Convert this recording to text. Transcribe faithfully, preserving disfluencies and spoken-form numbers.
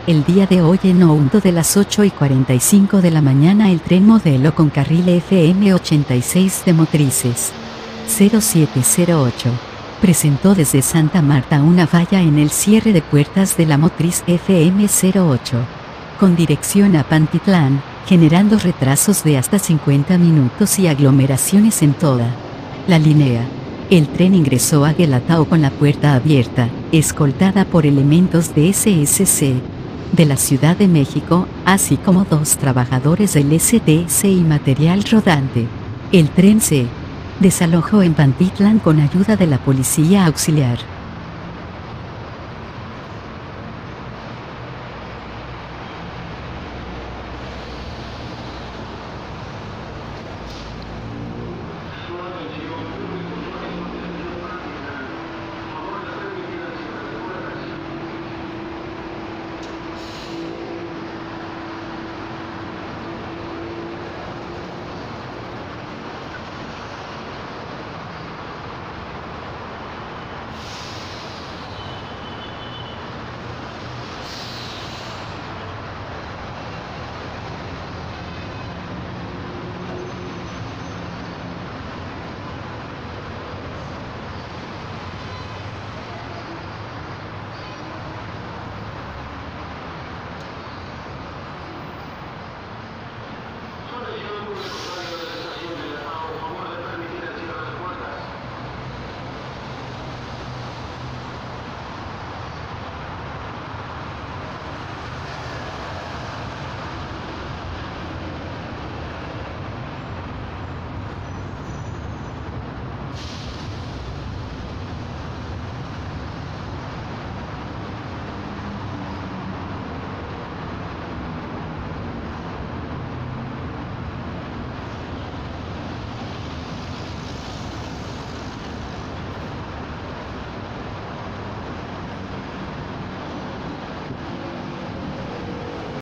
El día de hoy en punto de las ocho y cuarenta y cinco de la mañana el tren modelo con carril F M ochenta y seis de Motrices cero siete cero ocho presentó desde Santa Marta una falla en el cierre de puertas de la motriz F M cero ocho, con dirección a Pantitlán, generando retrasos de hasta cincuenta minutos y aglomeraciones en toda la línea. El tren ingresó a Guelatao con la puerta abierta, escoltada por elementos de S S C de la Ciudad de México, así como dos trabajadores del S T S y material rodante. El tren se desalojó en Pantitlán con ayuda de la policía auxiliar.